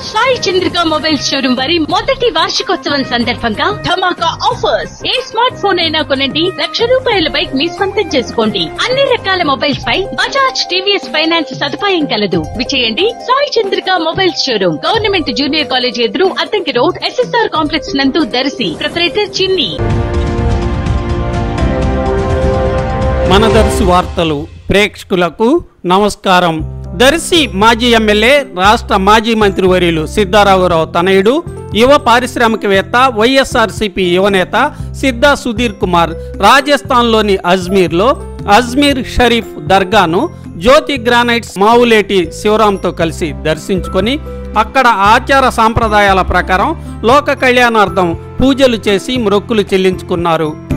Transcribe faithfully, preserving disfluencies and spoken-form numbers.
Sai Chandrika mobile showroom వారి మొదటి వార్షికోత్సవం సందర్భంగా ధమాకా ఆఫర్స్. ఏ స్మార్ట్ ఫోన్ అయినా కొనండి, లక్ష రూపాయల బైక్ మీ సొంతం చేసుకోండి. అన్ని రకాల మొబైల్స్ పై బజాజ్ టీవీఎస్ ఫైనాన్స్ సదుపాయం కలదు. విచేయండి Sai Chandrika mobile showroom, government junior college ఎదురు, అద్దంకి రోడ్, ఎస్ఎస్ఆర్ కాంప్లెక్స్ నందు, దర్శి. ప్రొపరైటర్ చిన్ని. మన దర్శి వార్తలు ప్రేక్షకులకు నమస్కారం. దర్శి మాజీ ఎమ్మెల్యే, రాష్ట్ర మాజీ మంత్రివర్యులు సిద్దారావు తనయుడు, యువ పారిశ్రామికవేత్త, వైఎస్ఆర్సీపీ యువనేత సిద్దా సుధీర్ కుమార్ రాజస్థాన్లోని అజ్మీర్లో అజ్మీర్ షరీఫ్ దర్గాను జ్యోతి గ్రానైట్స్ మావులేటి శివరాంతో కలిసి దర్శించుకొని అక్కడ ఆచార సాంప్రదాయాల ప్రకారం లోక కళ్యాణార్థం పూజలు చేసి మొక్కులు చెల్లించుకున్నారు.